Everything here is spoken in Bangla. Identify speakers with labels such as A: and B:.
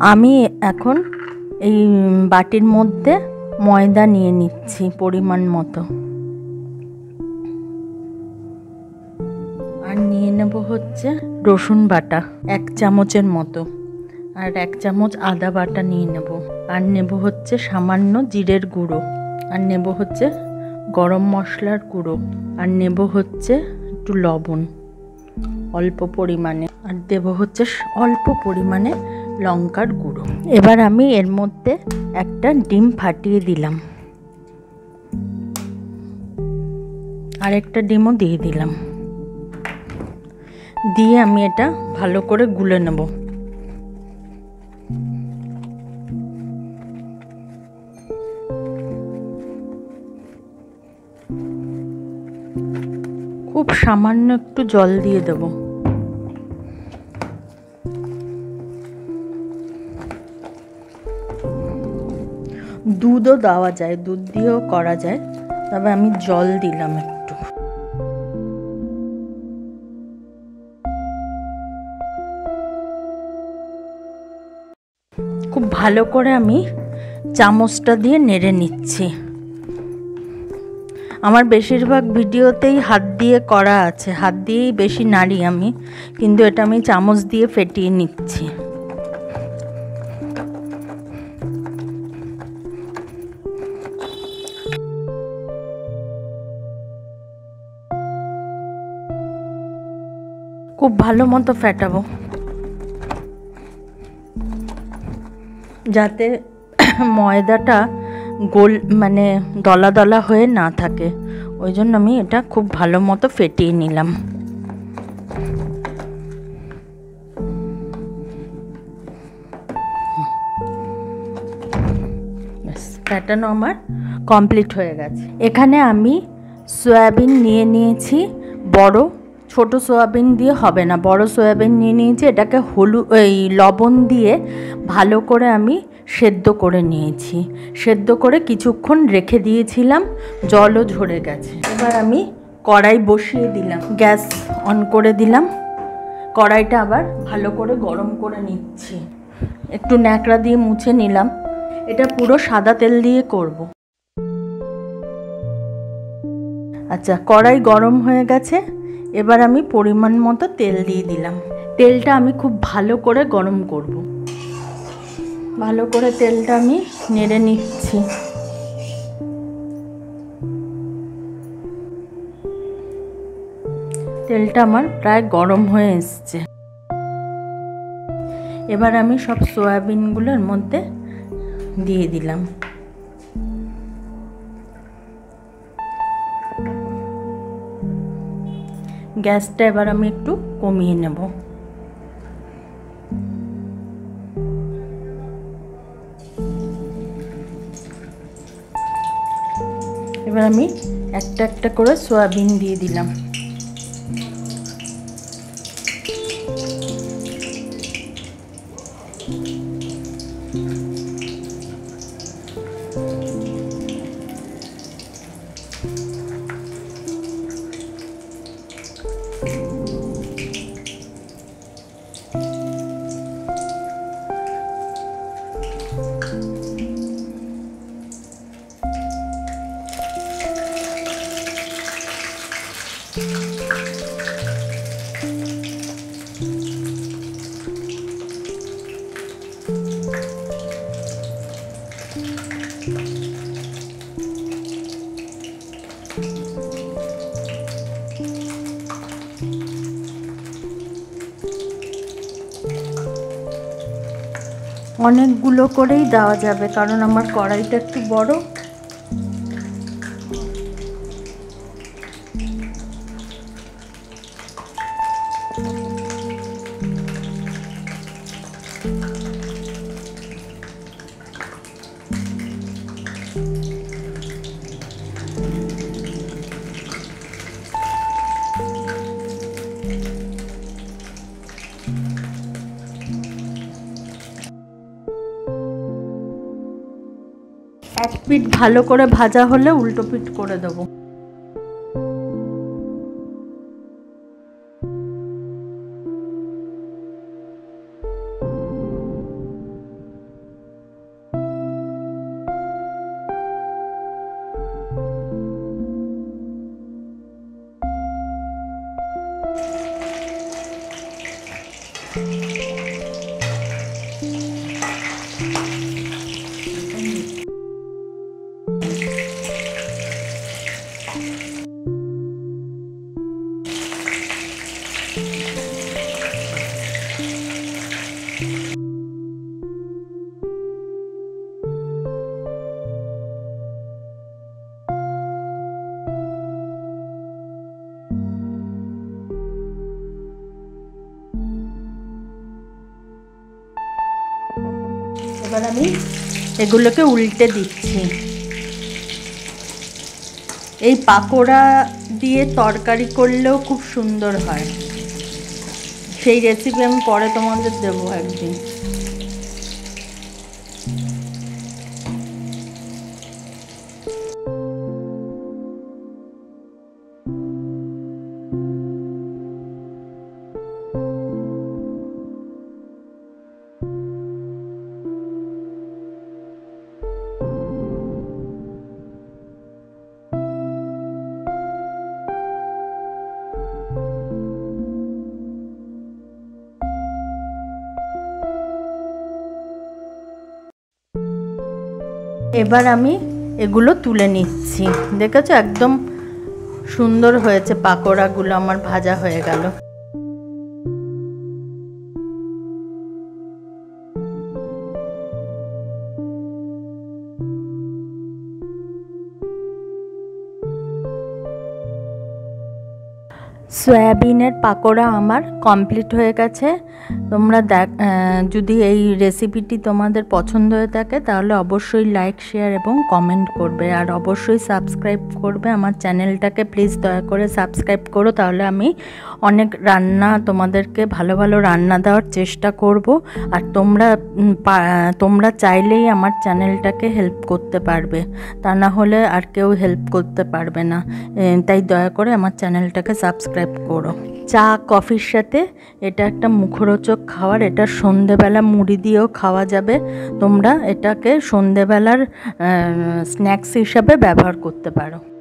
A: আমি এখন এই বাটির মধ্যে ময়দা নিয়ে নিচ্ছি পরিমাণ মতো, আর নিয়ে নেব হচ্ছে রসুন বাটা 1 চামচের মতো, আর 1 চামচ আদা বাটা নিয়ে নেব, আর নেব হচ্ছে সামান্য জিরের গুঁড়ো, আর নেব হচ্ছে গরম মশলার গুঁড়ো, আর নেব হচ্ছে একটু লবণ অল্প পরিমাণে, আর দেব হচ্ছে অল্প পরিমাণে লঙ্কার গুঁড়ো। এবার আমি এর মধ্যে একটা ডিম ফাটিয়ে দিলাম, আর একটা ডিমও দিয়ে দিলাম, দিয়ে আমি এটা ভালো করে গুলে নেব। খুব সামান্য একটু জল দিয়ে দেব। দুধও দেওয়া যায়, দুধ দিয়েও করা যায়, তবে আমি জল দিলাম একটু। খুব ভালো করে আমি চামচটা দিয়ে নেড়ে নিচ্ছি। আমার বেশিরভাগ ভিডিওতেই হাত দিয়ে করা আছে, হাত দিয়েই বেশি নাড়ি আমি, কিন্তু এটা আমি চামচ দিয়ে ফেটিয়ে নিচ্ছি। খুব ভালো মতো ফেটাবো যাতে ময়দাটা গোল মানে দলা দলা হয়ে না থাকে, ওই জন্য আমি এটা খুব ভালো মতো ফেটিয়ে নিলাম। ফেটানো আমার কমপ্লিট হয়ে গেছে। এখানে আমি সয়াবিন নিয়ে নিয়েছি, বড়, ছোট সয়াবিন দিয়ে হবে না, বড় সয়াবিন নিয়ে নিয়েছি। এটাকে লবণ দিয়ে ভালো করে আমি সেদ্ধ করে নিয়েছি। সেদ্ধ করে কিছুক্ষণ রেখে দিয়েছিলাম, জলও ঝরে গেছে। এবার আমি কড়াই বসিয়ে দিলাম, গ্যাস অন করে দিলাম। কড়াইটা আবার ভালো করে গরম করে নিচ্ছি, একটু ন্যাকড়া দিয়ে মুছে নিলাম। এটা পুরো সাদা তেল দিয়ে করব। আচ্ছা, কড়াই গরম হয়ে গেছে, এবার আমি পরিমাণ মতো তেল দিয়ে দিলাম। তেলটা আমি খুব ভালো করে গরম করব। ভালো করে তেলটা আমি নেড়ে নিচ্ছি। তেলটা আমার প্রায় গরম হয়ে এসছে। এবার আমি সব সয়াবিনগুলোর মধ্যে দিয়ে দিলাম। গ্যাসটা এবার আমি একটু কমিয়ে নেব। এবার আমি একটা একটা করে সয়াবিন দিয়ে দিলাম। অনেকগুলো করেই দেওয়া যাবে, কারণ আমার কড়াইটা একটু বড়। এক পিঠ ভালো করে ভাজা হলে উল্টো পিঠ করে দেবো। আমি এগুলোকে উল্টে দিচ্ছি। এই পাকোড়া দিয়ে তরকারি করলেও খুব সুন্দর হয়, সেই রেসিপি আমি পরে তোমাদের দেবো একদিন। এবার আমি এগুলো তুলে নিচ্ছি। দেখেছো একদম সুন্দর হয়েছে, পাকোড়াগুলো আমার ভাজা হয়ে গেল। সয়াবিনের পাকোড়া আমার কমপ্লিট হয়ে গেছে। তোমরা যদি এই রেসিপিটি তোমাদের পছন্দ হয়ে থাকে তাহলে অবশ্যই লাইক, শেয়ার এবং কমেন্ট করবে, আর অবশ্যই সাবস্ক্রাইব করবে আমার চ্যানেলটাকে। প্লিজ দয়া করে সাবস্ক্রাইব করো, তাহলে আমি অনেক রান্না তোমাদেরকে ভালো ভালো রান্না দেওয়ার চেষ্টা করব। আর তোমরা চাইলেই আমার চ্যানেলটাকে হেল্প করতে পারবে, তা না হলে আর কেউ হেল্প করতে পারবে না। তাই দয়া করে আমার চ্যানেলটাকে সাবস্ক্রাইব করো। চা কফির সাথে এটা একটা মুখরোচক খাবার। এটা সন্ধেবেলা মুড়ি দিয়েও খাওয়া যাবে। তোমরা এটাকে সন্ধেবেলার স্ন্যাক্স হিসাবে ব্যবহার করতে পারো।